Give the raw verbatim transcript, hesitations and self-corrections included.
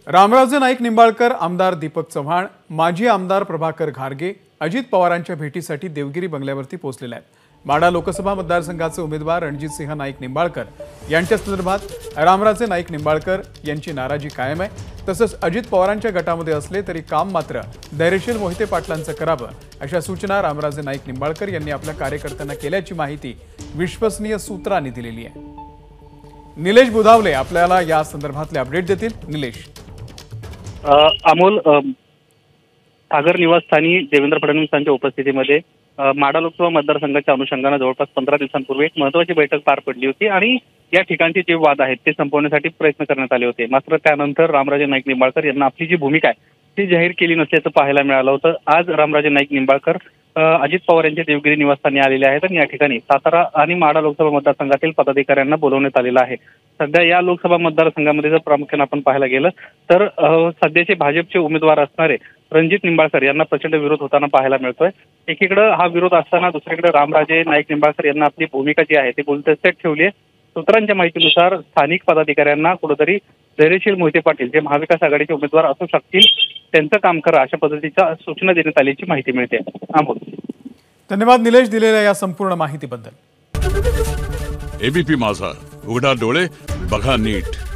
रामराजे नाईक निंबाळकर, आमदार दीपक चव्हाण, माजी आमदार प्रभाकर घारगे अजित पवारांच्या भेटीसाठी देवगिरी बंगल्यावरती पोहोचलेले आहेत। माढा लोकसभा मतदारसंघाचे उमेदवार रणजितसिंह नाईक निंबाळकर यांच्या संदर्भात रामराजे नाईक निंबाळकर यांची नाराजी कायम आहे। तसंच अजित पवारांच्या गटामध्ये असले तरी काम मात्र धैर्यशील मोहिते पाटलांचं करावं अशा सूचना रामराजे नाईक निंबाळकर यांनी आपल्या कार्यकर्त्यांना केल्याची माहिती विश्वसनीय सूत्रांनी दिलेली आहे। निलेश बुधावले आपल्याला या संदर्भातले अपडेट देतील। निलेश, अमोल, सागर निवासस्थानी देवेंद्र फडणवीसांच्या उपस्थितीमध्ये माढा लोकसभा मतदारसंघाच्या अनुषंगाने जवळपास पंधरा दिवसांपूर्वी एक महत्त्वाची बैठक पार पडली होती आणि या ठिकाणचे जे वाद आहेत ते संपवण्यासाठी प्रयत्न करण्यात आले होते। मात्र त्यानंतर रामराजे नाईक निंबाळकर यांना आपली जी भूमिका आहे ती जाहीर केली नसल्याचं पाहायला मिळालं होतं। आज रामराजे नाईक निंबाळकर अजित पवार यांच्या देवगिरी निवासस्थानी आलेले आहेत आणि या ठिकाणी सातारा आणि माढा लोकसभा मतदारसंघातील पदाधिकाऱ्यांना बोलवण्यात आलेलं आहे। सध्या या लोकसभा मतदारसंघामध्ये जर प्रामुख्याने आपण पाहायला गेलं तर सध्याचे भाजपचे उमेदवार असणारे रणजित निंबाळकर यांना प्रचंड विरोध होताना पाहायला मिळतोय। एकीकडे हा विरोध असताना दुसरीकडे रामराजे नाईक निंबाळकर यांना आपली भूमिका जी आहे ती बोलतेच ठेवली आहे। सूत्रांच्या माहितीनुसार स्थानिक पदाधिकाऱ्यांना कुठेतरी धैर्यशील मोहिते पाटील जे महाविकास आघाडीचे उमेदवार असू शकतील त्यांचं काम करा अशा पद्धतीच्या सूचना देण्यात आल्याची माहिती मिळते। अमोल, धन्यवाद निलेश दिलेल्या या संपूर्ण माहितीबद्दल। एबीपी माझा, उघडा डोळे बघा नीट।